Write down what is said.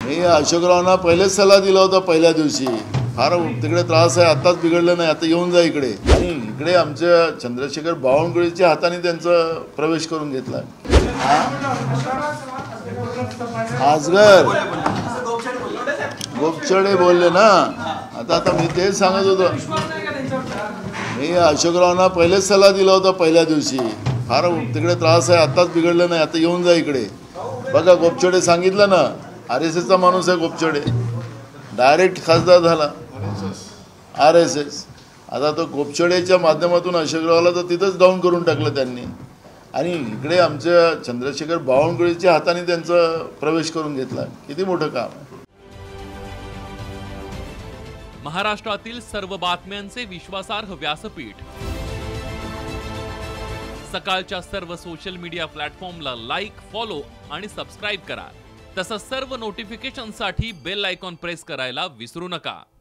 मी अशोकरावांना पहिलेच सल्ला दिला होता पहिल्या दिवशी. फार तिकडे त्रास आहे, आताच बिघडलं नाही, आता येऊन जा इकडे. आणि इकडे आमच्या चंद्रशेखर बावनकुळेच्या हाताने त्यांचा प्रवेश करून घेतला. आजगर गोपछडे बोलले ना. आता मी तेच सांगत होतो. मी अशोकरावांना पहिलेच सल्ला दिला होता पहिल्या दिवशी. फार तिकडे त्रास आहे, आताच बिघडलं नाही, आता येऊन जा इकडे. बघा गोपछडे सांगितलं ना, RSSचा माणूस आहे गोपछडे, डायरेक्ट खासदार झाला RSS. आता तो गोपछडेच्या माध्यमातून अशोकरावला तर तिथंच डाऊन करून टाकलं त्यांनी. आणि इकडे आमच्या चंद्रशेखर बावनकुळेच्या हाताने त्यांचा प्रवेश करून घेतला. किती मोठं काम आहे. महाराष्ट्रातील सर्व बातम्यांचे विश्वासार्ह व्यासपीठ. सकाळच्या सर्व सोशल मीडिया प्लॅटफॉर्मला लाईक, फॉलो आणि सबस्क्राईब करा. तसंच सर्व नोटिफिकेशनसाठी बेल आयकॉन प्रेस करायला विसरू नका.